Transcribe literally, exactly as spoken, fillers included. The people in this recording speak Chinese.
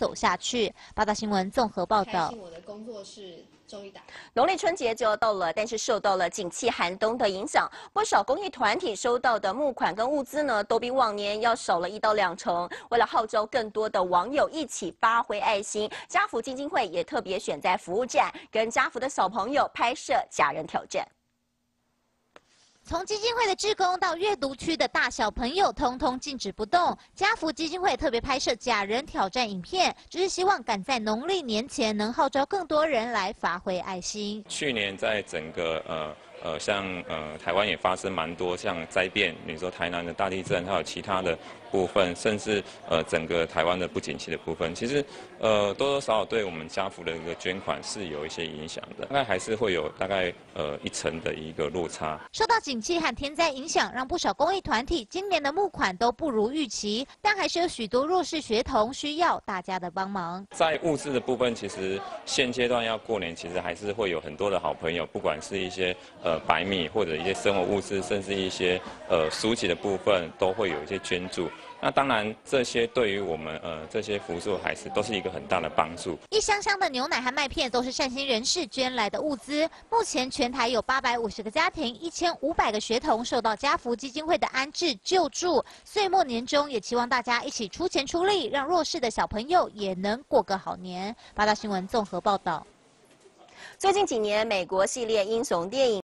走下去。八大新闻综合报道。 我的工作是。 农历春节就要到了，但是受到了景气寒冬的影响，不少公益团体收到的募款跟物资呢，都比往年要少了一到两成。为了号召更多的网友一起发挥爱心，家福基金会也特别选在服务站，跟家福的小朋友拍摄假人挑战。 从基金会的志工到阅读区的大小朋友，通通静止不动。家福基金会特别拍摄假人挑战影片，就是希望赶在农历年前能号召更多人来发挥爱心。 去年在整个呃。 呃，像呃，台湾也发生蛮多像灾变，比如说台南的大地震，还有其他的部分，甚至呃整个台湾的不景气的部分，其实呃多多少少对我们家福的一个捐款是有一些影响的，大概还是会有大概呃一成的一个落差。 受到景气和天灾影响，让不少公益团体今年的募款都不如预期，但还是有许多弱势学童需要大家的帮忙。 在物资的部分，其实现阶段要过年，其实还是会有很多的好朋友，不管是一些呃。 呃，白米或者一些生活物资，甚至一些呃书籍的部分，都会有一些捐助。那当然，这些对于我们呃这些扶助孩子都是一个很大的帮助。 一箱箱的牛奶和麦片都是善心人士捐来的物资。目前全台有八百五十个家庭，一千五百个学童受到家福基金会的安置救助。岁末年终，也期望大家一起出钱出力，让弱势的小朋友也能过个好年。八大新闻综合报道。 最近几年，美国系列英雄电影。